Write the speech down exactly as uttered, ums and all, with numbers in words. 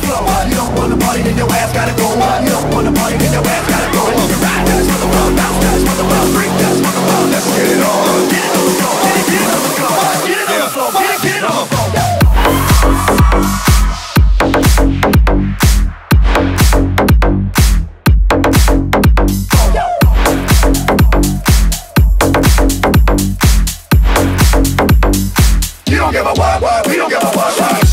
floor. You don't wanna party, then your ass gotta go. You don't wanna party, then your ass gotta go. You can ride dance for the world, bounce dance for the world, freak dance for the world. Let's get it on. Get it on the floor, get it, get it on the floor. Get it on the floor, get it, get it on the floor. You don't give a what, what, we don't give a what, what.